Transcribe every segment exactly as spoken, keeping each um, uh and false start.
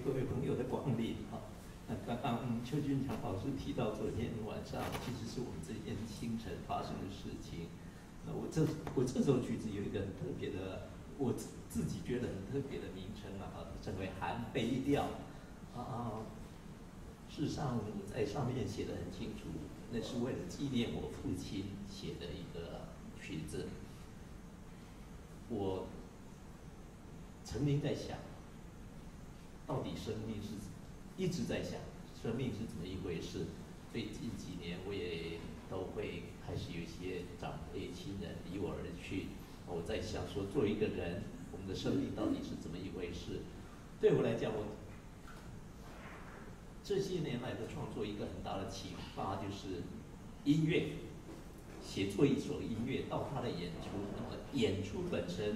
各位朋友的光临啊！那刚刚邱俊强老师提到，昨天晚上其实是我们这天清晨发生的事情。那我这我这首曲子有一个很特别的，我自己觉得很特别的名称啊，称为寒悲调啊。事实上，我在上面写的很清楚，那是为了纪念我父亲写的一个曲子。我曾经在想，到底生命是，一直在想生命是怎么一回事。最近几年我也都会开始有一些长辈亲人离我而去，我在想说，作为一个人，我们的生命到底是怎么一回事？对我来讲，我这些年来的创作一个很大的启发就是音乐，写作一首音乐到它的演出，那么演出本身，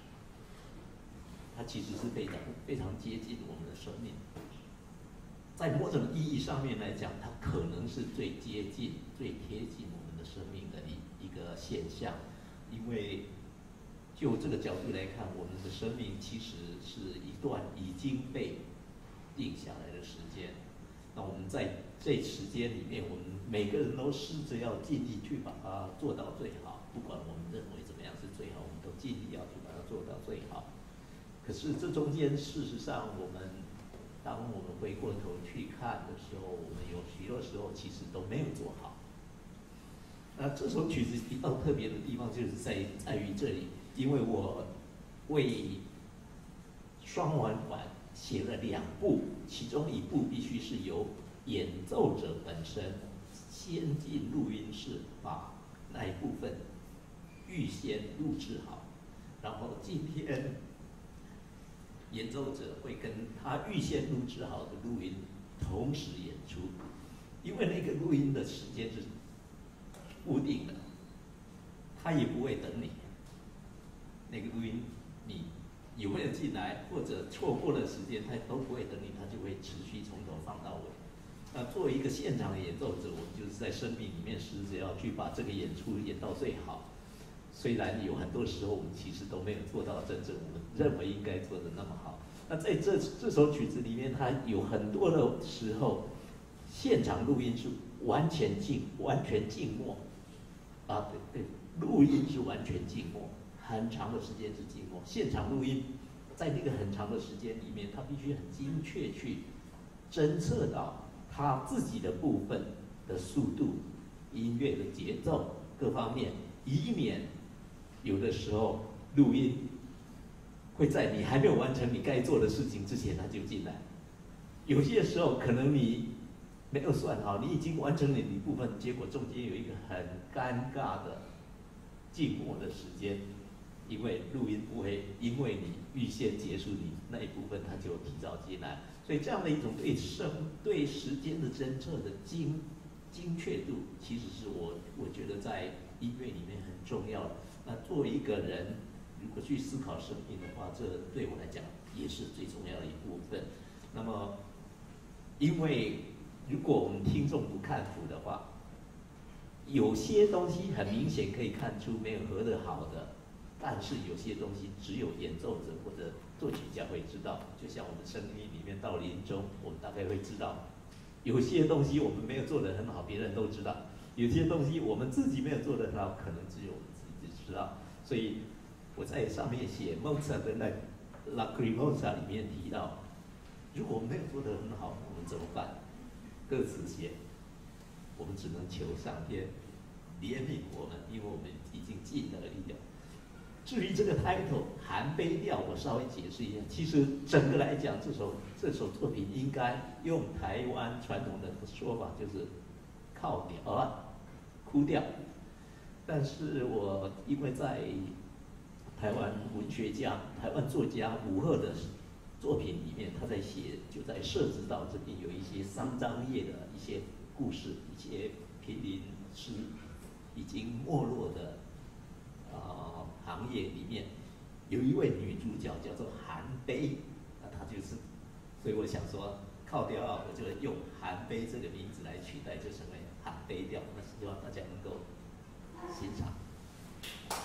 它其实是非常非常接近我们的生命。在某种意义上面来讲，它可能是最接近、最贴近我们的生命的一一个现象。因为就这个角度来看，我们的生命其实是一段已经被定下来的时间。那我们在这时间里面，我们每个人都试着要尽力去把它做到最好，不管我们认为怎么样是最好，我们都尽力要去把它做到最好。可是这中间，事实上，我们当我们回过头去看的时候，我们有许多时候其实都没有做好。那这首曲子比较特别的地方，就是在在于这里，因为我为双簧管写了两部，其中一部必须是由演奏者本身先进录音室把那一部分预先录制好，然后今天演奏者会跟他预先录制好的录音同时演出，因为那个录音的时间是固定的，他也不会等你。那个录音你有没有进来，或者错过了时间，他都不会等你，他就会持续从头放到尾。那作为一个现场的演奏者，我们就是在生命里面试着要去把这个演出演到最好。虽然有很多时候我们其实都没有做到真正我们认为应该做的那么好。那在这这首曲子里面，它有很多的时候，现场录音是完全静、完全静默。啊，对对，录音是完全静默，很长的时间是静默。现场录音，在那个很长的时间里面，它必须很精确去侦测到他自己的部分的速度、音乐的节奏各方面，以免有的时候录音会在你还没有完成你该做的事情之前，他就进来。有些时候可能你没有算好，你已经完成了你部分，结果中间有一个很尴尬的静默的时间，因为录音不会因为你预先结束你那一部分，它就提早进来。所以这样的一种对声、对时间的侦测的精精确度，其实是我我觉得在音乐里面很重要的。那作为一个人，如果去思考生命的话，这对我来讲也是最重要的一部分。那么，因为如果我们听众不看谱的话，有些东西很明显可以看出没有合得好的，但是有些东西只有演奏者或者作曲家会知道。就像我们生命里面到临终，我们大概会知道，有些东西我们没有做得很好，别人都知道；有些东西我们自己没有做得很好，可能只有我们自己知道。所以我在上面写莫扎特的那《Lacrimosa》里面提到，如果我们没有做得很好，我们怎么办？歌词写，我们只能求上天怜悯我们，因为我们已经尽了力了。至于这个 title 寒悲调，我稍微解释一下。其实整个来讲，这首这首作品应该用台湾传统的说法，就是靠调啊，哭调。但是我因为在台湾文学家、台湾作家吴鹤的作品里面，他在写，就在设置到这边有一些丧葬业的一些故事，一些濒临是已经没落的呃行业里面，有一位女主角叫做韩悲，那她就是，所以我想说靠调啊，我就用韩悲这个名字来取代，就成为寒悲调。那希望大家能够欣赏。